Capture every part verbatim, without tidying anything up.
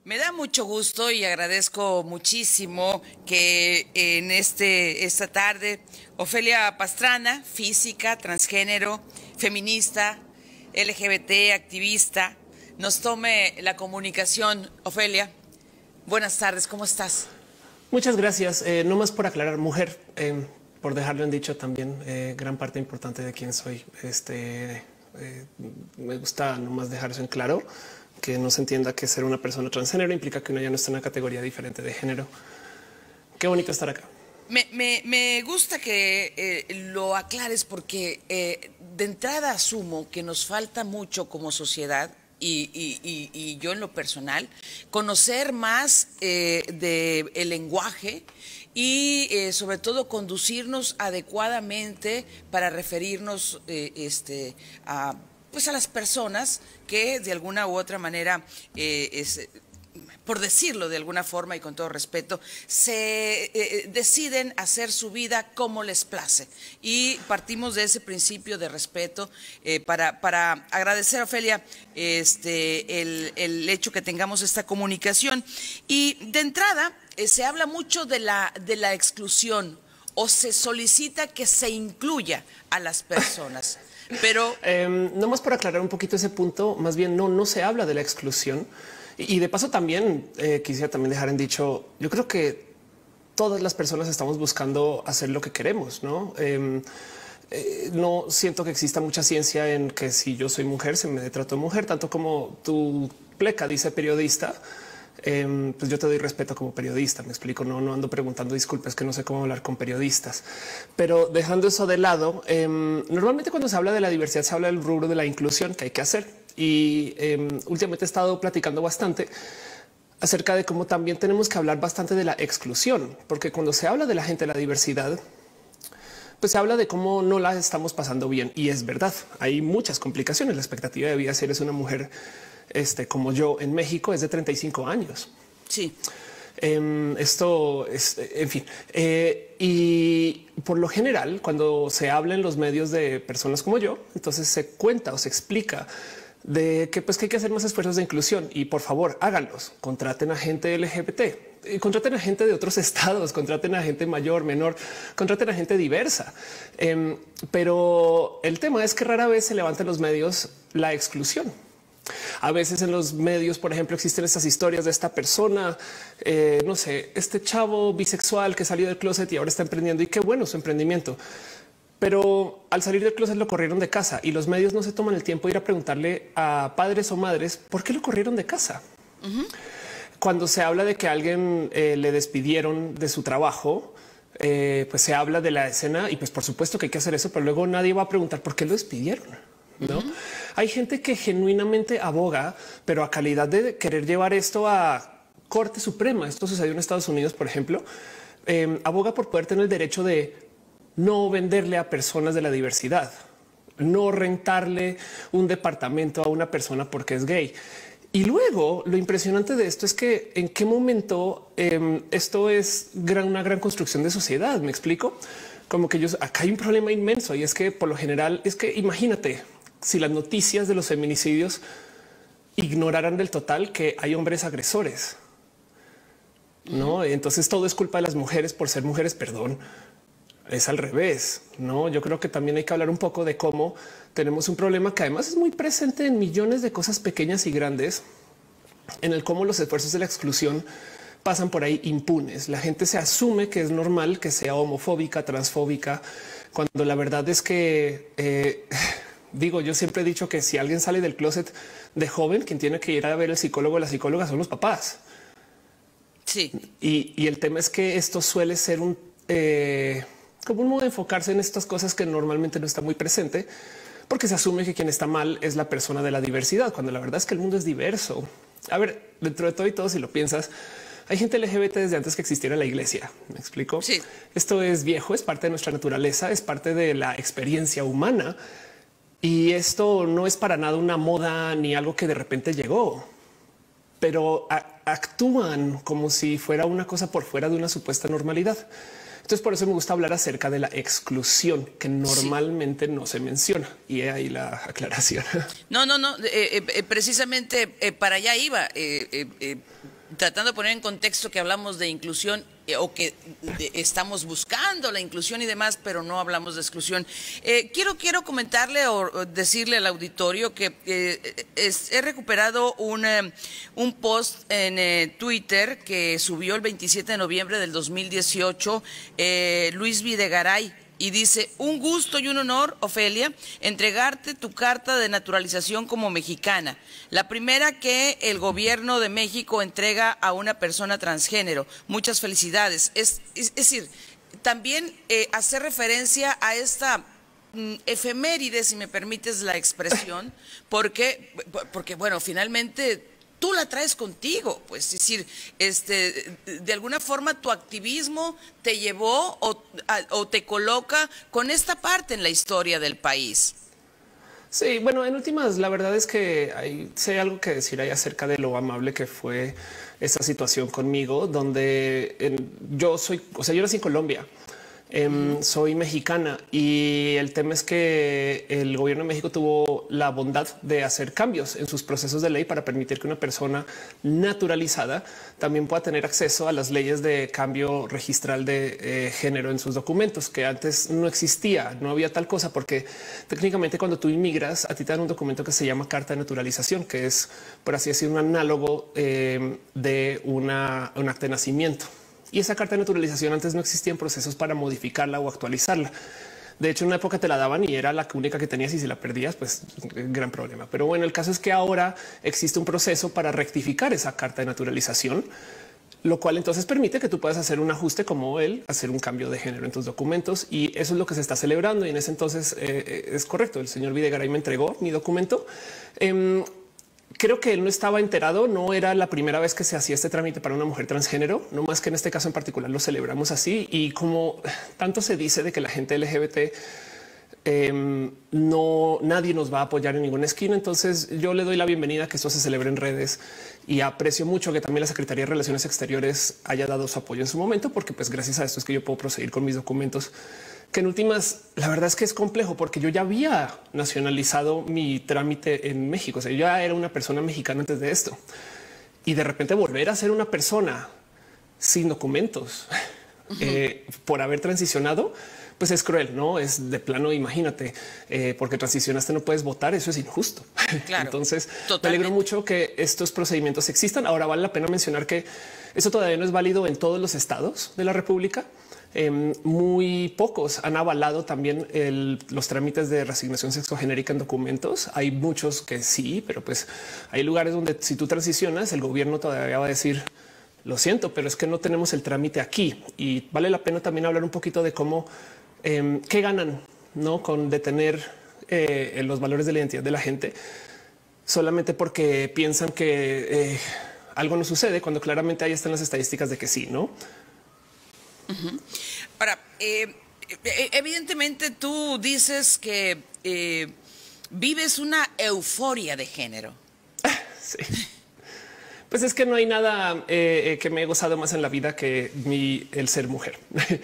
Me da mucho gusto y agradezco muchísimo que en este esta tarde Ofelia Pastrana, física, transgénero, feminista, L G B T, activista, nos tome la comunicación. Ofelia, buenas tardes, ¿cómo estás? Muchas gracias. Eh, no más por aclarar, mujer, eh, por dejarlo en dicho también, eh, gran parte importante de quién soy. Este eh, me gusta nomás dejar eso en claro, que no se entienda que ser una persona transgénero implica que uno ya no está en una categoría diferente de género. Qué bonito estar acá. Me, me, me gusta que eh, lo aclares porque eh, de entrada asumo que nos falta mucho como sociedad. Y, y, y, y yo en lo personal, conocer más eh, del lenguaje y eh, sobre todo conducirnos adecuadamente para referirnos eh, este, a, pues a las personas que de alguna u otra manera eh, es, por decirlo de alguna forma y con todo respeto, se eh, deciden hacer su vida como les place. Y partimos de ese principio de respeto eh, para, para agradecer a Ofelia este, el, el hecho que tengamos esta comunicación. Y de entrada, eh, se habla mucho de la, de la exclusión o se solicita que se incluya a las personas. Pero eh, nomás por aclarar un poquito ese punto, más bien no, no se habla de la exclusión. Y de paso también eh, quisiera también dejar en dicho, yo creo que todas las personas estamos buscando hacer lo que queremos, ¿no? Eh, eh, no siento que exista mucha ciencia en que si yo soy mujer se me trato de mujer, tanto como tu pleca dice periodista. Eh, pues yo te doy respeto como periodista, me explico, no, no ando preguntando disculpas que no sé cómo hablar con periodistas, pero dejando eso de lado, eh, normalmente cuando se habla de la diversidad se habla del rubro de la inclusión que hay que hacer. Y eh, últimamente he estado platicando bastante acerca de cómo también tenemos que hablar bastante de la exclusión, porque cuando se habla de la gente de la diversidad, pues se habla de cómo no la estamos pasando bien. Y es verdad, hay muchas complicaciones. La expectativa de vida si eres una mujer este, como yo en México es de treinta y cinco años. sí. Eh, esto es, en fin, eh, y por lo general, cuando se habla en los medios de personas como yo, entonces se cuenta o se explica de que pues que hay que hacer más esfuerzos de inclusión y por favor háganlos, contraten a gente L G B T, y contraten a gente de otros estados, contraten a gente mayor, menor, contraten a gente diversa. Eh, pero el tema es que rara vez se levanta en los medios la exclusión. A veces en los medios, por ejemplo, existen estas historias de esta persona, eh, no sé, este chavo bisexual que salió del closet y ahora está emprendiendo y qué bueno su emprendimiento. Pero al salir del closet lo corrieron de casa y los medios no se toman el tiempo de ir a preguntarle a padres o madres por qué lo corrieron de casa. Uh-huh. Cuando se habla de que a alguien eh, le despidieron de su trabajo, eh, pues se habla de la escena y pues por supuesto que hay que hacer eso, pero luego nadie va a preguntar por qué lo despidieron. No uh-huh. Hay gente que genuinamente aboga, pero a calidad de querer llevar esto a Corte Suprema. Esto sucedió en Estados Unidos, por ejemplo, eh, aboga por poder tener el derecho de no venderle a personas de la diversidad, no rentarle un departamento a una persona porque es gay. Y luego lo impresionante de esto es que en qué momento eh, esto es gran, una gran construcción de sociedad. Me explico como que yo acá hay un problema inmenso y es que por lo general es que imagínate si las noticias de los feminicidios ignoraran del total que hay hombres agresores. No, entonces todo es culpa de las mujeres por ser mujeres. Perdón. Es al revés, no? Yo creo que también hay que hablar un poco de cómo tenemos un problema que además es muy presente en millones de cosas pequeñas y grandes, en el cómo los esfuerzos de la exclusión pasan por ahí impunes. La gente se asume que es normal que sea homofóbica, transfóbica, cuando la verdad es que eh, digo, yo siempre he dicho que si alguien sale del closet de joven, quien tiene que ir a ver el psicólogo o la psicóloga son los papás. Sí. Y, y el tema es que esto suele ser un eh, como un modo de enfocarse en estas cosas que normalmente no está muy presente, porque se asume que quien está mal es la persona de la diversidad, cuando la verdad es que el mundo es diverso. A ver, dentro de todo y todo, si lo piensas, hay gente L G B T desde antes que existiera la iglesia. ¿Me explico? Sí. Esto es viejo, es parte de nuestra naturaleza, es parte de la experiencia humana. Y esto no es para nada una moda ni algo que de repente llegó, pero a- actúan como si fuera una cosa por fuera de una supuesta normalidad. Entonces por eso me gusta hablar acerca de la exclusión, que normalmente sí. no se menciona. Y ahí la aclaración. No, no, no, eh, eh, precisamente eh, para allá iba, eh, eh, eh, tratando de poner en contexto que hablamos de inclusión eh, o que de, estamos buscando la inclusión y demás, pero no hablamos de exclusión. Eh, quiero, quiero comentarle o, o decirle al auditorio que eh, es, he recuperado un, eh, un post en eh, Twitter que subió el veintisiete de noviembre del dos mil dieciocho eh, Luis Videgaray. Y dice, un gusto y un honor, Ofelia, entregarte tu carta de naturalización como mexicana. La primera que el gobierno de México entrega a una persona transgénero. Muchas felicidades. Es, es, es decir, también eh, hacer referencia a esta mm, efeméride, si me permites la expresión, porque, porque bueno, finalmente tú la traes contigo, pues, es decir, este, de alguna forma tu activismo te llevó o, a, o te coloca con esta parte en la historia del país. Sí, bueno, en últimas, la verdad es que hay, sé algo que decir ahí acerca de lo amable que fue esa situación conmigo, donde en, yo soy, o sea, yo nací en Colombia. Um, soy mexicana y el tema es que el gobierno de México tuvo la bondad de hacer cambios en sus procesos de ley para permitir que una persona naturalizada también pueda tener acceso a las leyes de cambio registral de eh, género en sus documentos, que antes no existía, no había tal cosa, porque técnicamente cuando tú inmigras a ti te dan un documento que se llama carta de naturalización, que es, por así decir, un análogo eh, de una, un acta de nacimiento. Y esa carta de naturalización antes no existían procesos para modificarla o actualizarla. De hecho, en una época te la daban y era la única que tenías y si la perdías, pues gran problema. Pero bueno, el caso es que ahora existe un proceso para rectificar esa carta de naturalización, lo cual entonces permite que tú puedas hacer un ajuste como él, hacer un cambio de género en tus documentos. Y eso es lo que se está celebrando. Y en ese entonces eh, es correcto. El señor Videgaray me entregó mi documento. Eh, Creo que él no estaba enterado, no era la primera vez que se hacía este trámite para una mujer transgénero, no más que en este caso en particular lo celebramos así. Y como tanto se dice de que la gente L G B T eh, no nadie nos va a apoyar en ninguna esquina, entonces yo le doy la bienvenida a que esto se celebre en redes y aprecio mucho que también la Secretaría de Relaciones Exteriores haya dado su apoyo en su momento, porque pues gracias a esto es que yo puedo proseguir con mis documentos, que en últimas, la verdad es que es complejo porque yo ya había nacionalizado mi trámite en México. O sea, yo ya era una persona mexicana antes de esto y de repente volver a ser una persona sin documentos uh-huh. eh, por haber transicionado, pues es cruel, no es de plano. Imagínate, eh, porque transicionaste, no puedes votar. Eso es injusto. Claro, entonces totalmente. Me alegro mucho que estos procedimientos existan. Ahora vale la pena mencionar que eso todavía no es válido en todos los estados de la República. Eh, muy pocos han avalado también el, los trámites de reasignación sexogenérica en documentos. Hay muchos que sí, pero pues hay lugares donde si tú transicionas, el gobierno todavía va a decir lo siento, pero es que no tenemos el trámite aquí. Y vale la pena también hablar un poquito de cómo eh, qué ganan, no con detener eh, los valores de la identidad de la gente solamente porque piensan que eh, algo no sucede cuando claramente ahí están las estadísticas de que sí, no? Uh-huh. Ahora, eh, evidentemente tú dices que eh, vives una euforia de género. Sí. Pues es que no hay nada eh, que me he gozado más en la vida que mi, el ser mujer.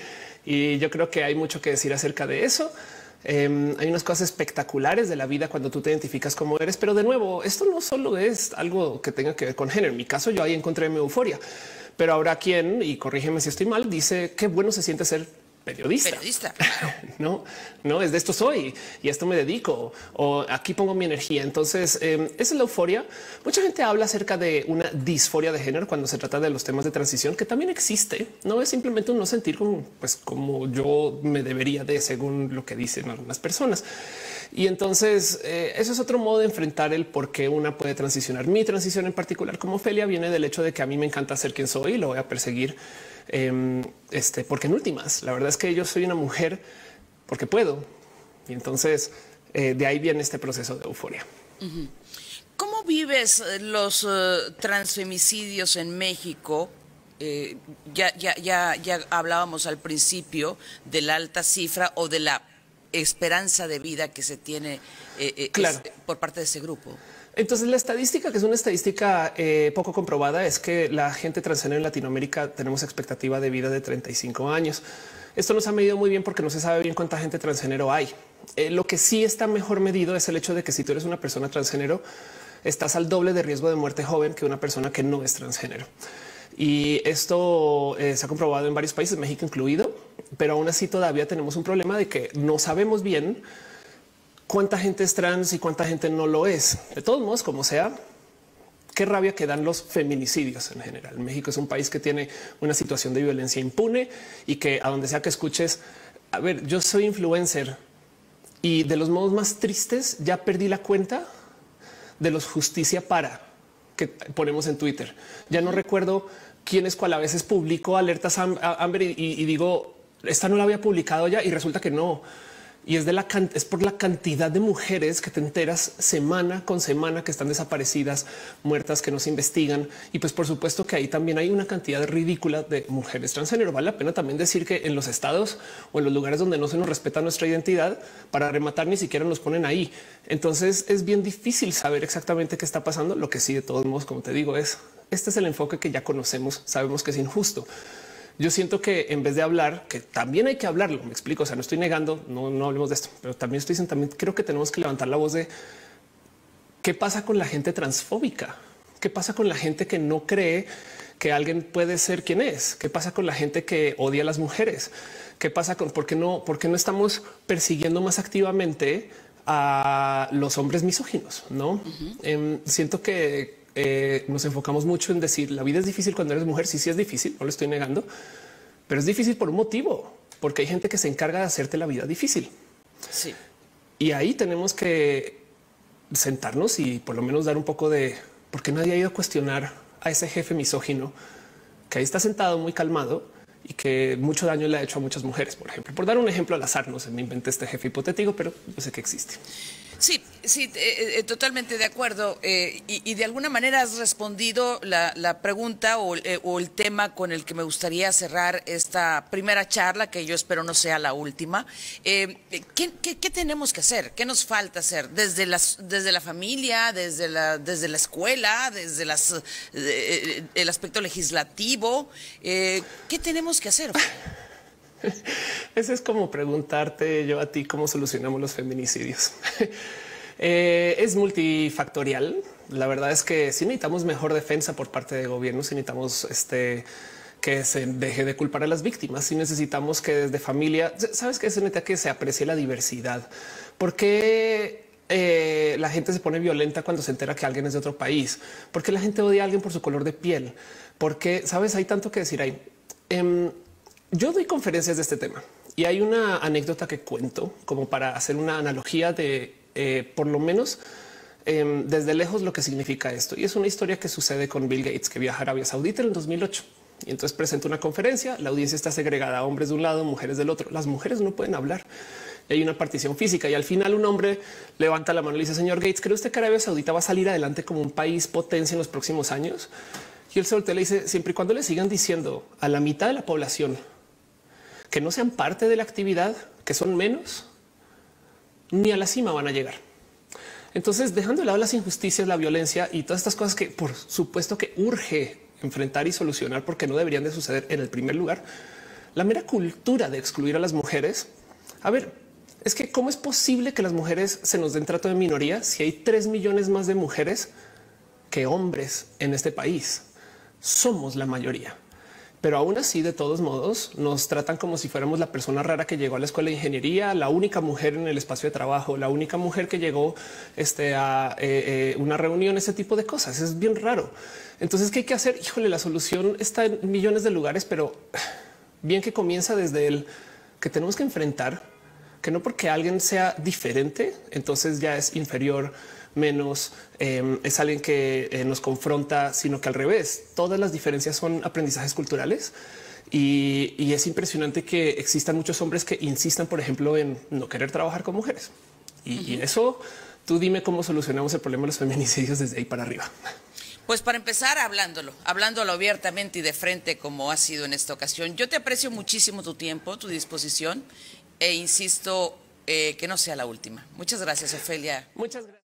Y yo creo que hay mucho que decir acerca de eso. Eh, hay unas cosas espectaculares de la vida cuando tú te identificas como eres, pero de nuevo, esto no solo es algo que tenga que ver con género. En mi caso, yo ahí encontré mi euforia. Pero habrá quien, y corrígeme si estoy mal, dice qué bueno se siente ser periodista. Periodista. no, no es de esto soy y a esto me dedico o aquí pongo mi energía. Entonces, eh, esa es la euforia. Mucha gente habla acerca de una disforia de género cuando se trata de los temas de transición, que también existe. No es simplemente un no sentir como, pues, como yo me debería de, según lo que dicen algunas personas. Y entonces eh, eso es otro modo de enfrentar el por qué una puede transicionar. Mi transición en particular como Ofelia viene del hecho de que a mí me encanta ser quien soy y lo voy a perseguir. Eh, este, porque en últimas, la verdad es que yo soy una mujer porque puedo. Y entonces eh, de ahí viene este proceso de euforia. Uh-huh. ¿Cómo vives los uh, transfemicidios en México? Eh, ya, ya, ya, ya hablábamos al principio de la alta cifra o de la esperanza de vida que se tiene eh, eh, claro. es, por parte de ese grupo. Entonces, la estadística, que es una estadística eh, poco comprobada, es que la gente transgénero en Latinoamérica tenemos expectativa de vida de treinta y cinco años. Esto no se ha medido muy bien porque no se sabe bien cuánta gente transgénero hay. Eh, lo que sí está mejor medido es el hecho de que si tú eres una persona transgénero, estás al doble de riesgo de muerte joven que una persona que no es transgénero. Y esto eh, se ha comprobado en varios países, México incluido, pero aún así todavía tenemos un problema de que no sabemos bien cuánta gente es trans y cuánta gente no lo es. De todos modos, como sea, qué rabia que dan los feminicidios en general. México es un país que tiene una situación de violencia impune y que a donde sea que escuches, a ver, yo soy influencer y de los modos más tristes ya perdí la cuenta de los justicia para que ponemos en Twitter. Ya no recuerdo quién es cuál. A veces publico alertas Amber y, y digo, esta no la había publicado ya y resulta que no. Y es de la es por la cantidad de mujeres que te enteras semana con semana que están desaparecidas, muertas, que no se investigan. Y pues por supuesto que ahí también hay una cantidad ridícula de mujeres transgénero. Vale la pena también decir que en los estados o en los lugares donde no se nos respeta nuestra identidad, para rematar ni siquiera nos ponen ahí. Entonces es bien difícil saber exactamente qué está pasando. Lo que sí, de todos modos, como te digo, es este es el enfoque que ya conocemos, sabemos que es injusto. Yo siento que en vez de hablar, que también hay que hablarlo, me explico, o sea, no estoy negando, no, no hablemos de esto, pero también estoy diciendo, también creo que tenemos que levantar la voz de qué pasa con la gente transfóbica, qué pasa con la gente que no cree que alguien puede ser quien es, qué pasa con la gente que odia a las mujeres, qué pasa con por qué no, por qué no estamos persiguiendo más activamente a los hombres misóginos, ¿no? Uh-huh. eh, siento que Eh, nos enfocamos mucho en decir la vida es difícil cuando eres mujer. Sí, sí es difícil, no lo estoy negando, pero es difícil por un motivo, porque hay gente que se encarga de hacerte la vida difícil. Sí. Y ahí tenemos que sentarnos y por lo menos dar un poco de por qué nadie ha ido a cuestionar a ese jefe misógino que ahí está sentado muy calmado y que mucho daño le ha hecho a muchas mujeres, por ejemplo. Por dar un ejemplo al azar, no se me inventé este jefe hipotético, pero yo sé que existe. Sí, sí, eh, eh, totalmente de acuerdo. Eh, y, y de alguna manera has respondido la, la pregunta o, eh, o el tema con el que me gustaría cerrar esta primera charla, que yo espero no sea la última. Eh, ¿qué, qué, qué tenemos que hacer? ¿Qué nos falta hacer? Desde, las, desde la familia, desde la, desde la escuela, desde las, eh, el aspecto legislativo. Eh, ¿Qué tenemos que hacer? Ese es como preguntarte yo a ti cómo solucionamos los feminicidios. eh, es multifactorial. La verdad es que sí necesitamos mejor defensa por parte de gobierno, sí necesitamos este, que se deje de culpar a las víctimas, sí necesitamos que desde familia, sabes que se necesita que se aprecie la diversidad. ¿Por qué eh, la gente se pone violenta cuando se entera que alguien es de otro país? ¿Por qué la gente odia a alguien por su color de piel? Porque sabes, hay tanto que decir ahí. Eh, Yo doy conferencias de este tema y hay una anécdota que cuento como para hacer una analogía de eh, por lo menos eh, desde lejos lo que significa esto. Y es una historia que sucede con Bill Gates, que viaja a Arabia Saudita en el dos mil ocho y entonces presenta una conferencia. La audiencia está segregada, hombres de un lado, mujeres del otro. Las mujeres no pueden hablar. Y hay una partición física y al final un hombre levanta la mano y le dice: señor Gates, ¿cree usted que Arabia Saudita va a salir adelante como un país potencia en los próximos años? Y él se voltea y le dice: siempre y cuando le sigan diciendo a la mitad de la población que no sean parte de la actividad, que son menos, ni a la cima van a llegar. Entonces, dejando de lado las injusticias, la violencia y todas estas cosas que por supuesto que urge enfrentar y solucionar porque no deberían de suceder en el primer lugar, la mera cultura de excluir a las mujeres. A ver, es que cómo es posible que las mujeres se nos den trato de minoría si hay tres millones más de mujeres que hombres en este país. Somos la mayoría. Pero aún así, de todos modos, nos tratan como si fuéramos la persona rara que llegó a la escuela de ingeniería, la única mujer en el espacio de trabajo, la única mujer que llegó este, a eh, eh, una reunión, ese tipo de cosas. Es bien raro. Entonces, ¿qué hay que hacer? Híjole, la solución está en millones de lugares, pero bien que comienza desde el que tenemos que enfrentar que no porque alguien sea diferente, entonces ya es inferior, menos, eh, es alguien que eh, nos confronta, sino que al revés, todas las diferencias son aprendizajes culturales. Y, y es impresionante que existan muchos hombres que insistan, por ejemplo, en no querer trabajar con mujeres. Y, uh-huh. y eso, tú dime cómo solucionamos el problema de los feminicidios desde ahí para arriba. Pues para empezar, hablándolo, hablándolo abiertamente y de frente como ha sido en esta ocasión. Yo te aprecio muchísimo tu tiempo, tu disposición e insisto eh, que no sea la última. Muchas gracias, Ofelia. Muchas gracias.